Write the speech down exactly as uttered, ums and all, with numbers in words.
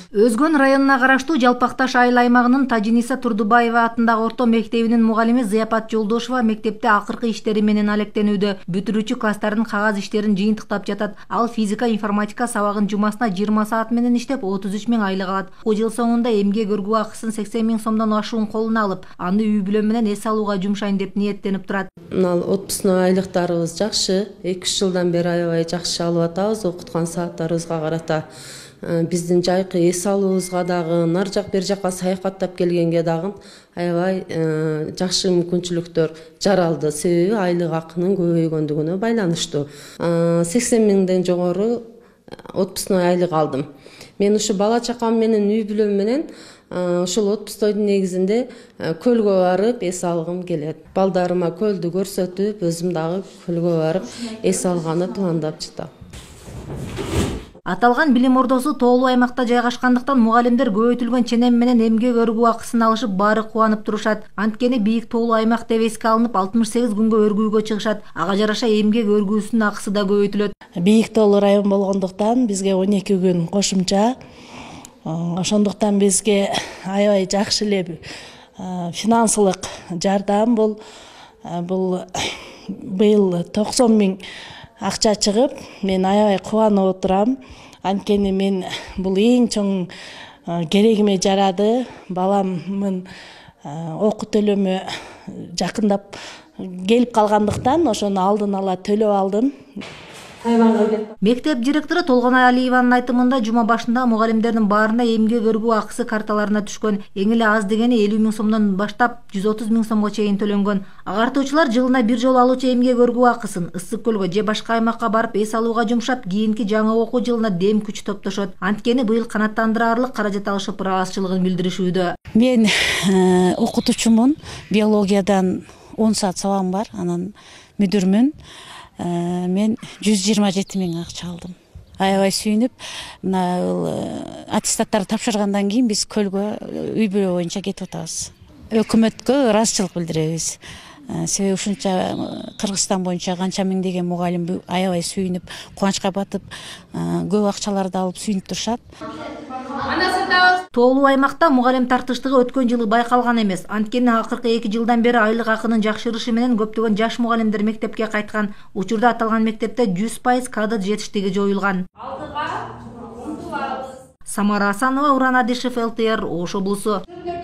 Өзгөн районуна караштуу Жалпакташ айыл аймагынын Тажиниса Турдубаева атындагы орто мектебинин мугалими Зыяпат Жолдошова мектепте акыркы иштери менен алектенүүдө. Бүтүрүүчү класстардын кагаз иштерин жыйынтыктап жатат. Ал физика, информатика сабагын жумасына жыйырма саат менен иштеп отуз үч миң айлык алат. Бул жыл соңунда эмгек өргүү акысын сексен миң сомдон ашуун колуна алып, аны үй бүлө менен эс алууга жумшайын деп ниеттенип турат. Мына отпускной айлыктарыбыз жакшы. эки үч жылдан бери аябай жакшы алып атабыз. Окуткан сааттарыбызга карата биздин жайкы эс алуубузга дагы, нар жак бер жакка саякаттап келгенге дагы аябай жакшы мүмкүнчүлүктөр жаралды. Себеби айлык акынын көбөйгөндүгүнө байланыштуу. сексен миңден жогору отпускной айлык алдым. Мен ушу бала чакам менен, үй бүлөм менен ушул отпускойдун негизинде көлгө барып эс алгым келет. Балдарыма көлдү көрсөтүп, өзүм дагы көлгө барып эс алганы пландап жатам. Аталган билим ордосу тоолуу аймакта жайгашкандыктан мугалимдер көбөйтүлгөн ченем менен эмгек өргүү акысын алышып баары кубанып турушат. Анткени бийик тоолуу аймак деп эске алынып алтымыш сегиз күнгө өргүүгө чыгышат. Ага жараша эмгек өргүүсүнүн акысы да көбөйтүлөт. Бийик тоолуу район болгондуктан бизге он эки күн кошумча. Ошондуктан бизге аябай жакшы эле финансылык жардам бул бул быйыл токсон миң акча чыгып, мен аябай кубанып отурам. Анткени мен бул эң чоң керегиме жарады. Баламдын окуу төлөмү жакындап келип калгандыктан ошону алдын ала төлөп алдым. Мектеп директору Толгонай Алиеванын айтымында жума башында мугалимдердин баарына эмгек өргүү акысы карталарына түшкөн. Эң эле аз дегени элүү миң сомдон баштап жүз отуз миң сомго чейин төлөнгөн. Агартуучулар жылына бир жолу алуучу эмгек өргүү акысын Ысык көлгө же башка аймакка барып эс алууга жумшап, кийинки жаңы окуу жылына дем күч топтошот. Анткени быйыл канааттандырарлык каражат алышып, ыраазычылыгын билдиришүүдө. Мен окутуучумун, биологиядан он саат сабагым бар, анан мүдүрмүн. Мен жүз жыйырма жети миң акча алдым. Аябай сүйүнүп, мына аттестаттарды тапшыргандан кийин биз көлгө үй бүлө боюнча кетип атабыз. Өкмөткө ыраазычылык билдиребиз. Себеби ушунча Кыргызстан боюнча канча миңдеген мугалим аябай сүйүнүп, кубанычка батып, көп акчаларды алып сүйүнүп турушат. Тоолуу аймакта мугалим тартыштыгы өткөн жылы байкалган эмес. Анткени акыркы эки жылдан бери айлык акынын жакшырышы менен көптөгөн жаш мугалимдер мектепке кайткан. Учурда аталган мектепте жүз пайыз кадр жетиштиги жоюлган. Самара Асанова, Уран Адишев, эл тэ эр, Ош облусу.